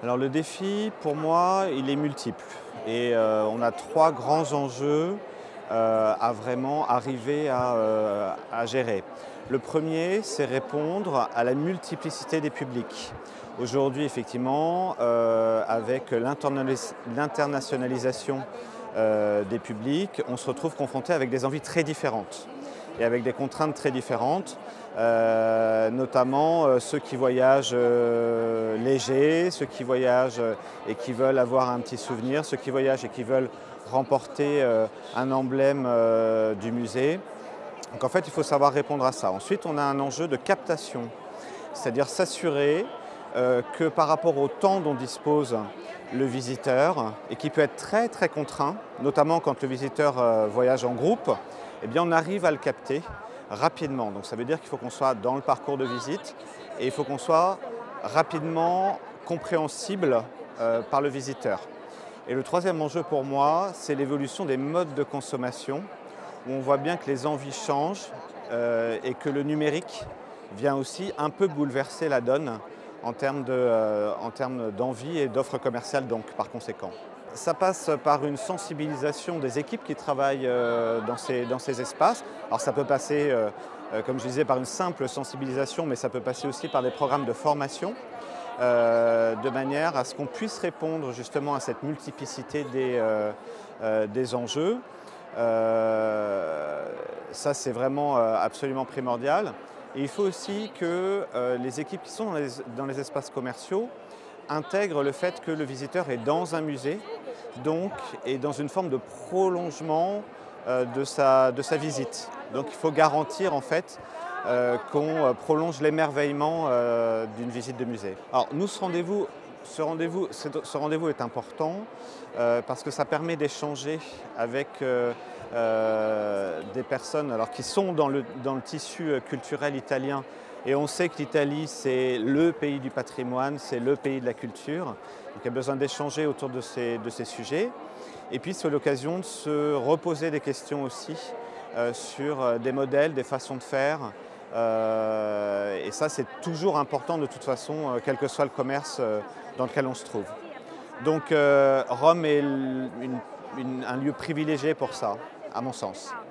Alors le défi, pour moi, il est multiple et on a trois grands enjeux à vraiment arriver à gérer. Le premier, c'est répondre à la multiplicité des publics. Aujourd'hui, effectivement, avec l'internationalisation des publics, on se retrouve confronté avec des envies très différentes et avec des contraintes très différentes, notamment ceux qui voyagent légers, ceux qui voyagent et qui veulent avoir un petit souvenir, ceux qui voyagent et qui veulent remporter un emblème du musée. Donc en fait, il faut savoir répondre à ça. Ensuite, on a un enjeu de captation, c'est-à-dire s'assurer que par rapport au temps dont dispose le visiteur, et qui peut être très très contraint, notamment quand le visiteur voyage en groupe, eh bien on arrive à le capter rapidement. Donc ça veut dire qu'il faut qu'on soit dans le parcours de visite et il faut qu'on soit rapidement compréhensible par le visiteur. Et le troisième enjeu pour moi, c'est l'évolution des modes de consommation, où on voit bien que les envies changent et que le numérique vient aussi un peu bouleverser la donne en termes d'envie et d'offres commerciales, donc par conséquent. Ça passe par une sensibilisation des équipes qui travaillent dans ces espaces. Alors ça peut passer, comme je disais, par une simple sensibilisation, mais ça peut passer aussi par des programmes de formation, de manière à ce qu'on puisse répondre justement à cette multiplicité des enjeux. Ça, c'est vraiment absolument primordial. Et il faut aussi que les équipes qui sont dans les espaces commerciaux intègrent le fait que le visiteur est dans un musée, donc est dans une forme de prolongement de sa visite. Donc il faut garantir en fait qu'on prolonge l'émerveillement d'une visite de musée. Alors nous, ce rendez-vous est important parce que ça permet d'échanger avec des personnes qui sont dans le tissu culturel italien. Et on sait que l'Italie, c'est le pays du patrimoine, c'est le pays de la culture. Donc il y a besoin d'échanger autour de ces sujets. Et puis c'est l'occasion de se reposer des questions aussi sur des modèles, des façons de faire. Et ça, c'est toujours important de toute façon, quel que soit le commerce dans lequel on se trouve. Donc Rome est un lieu privilégié pour ça, à mon sens.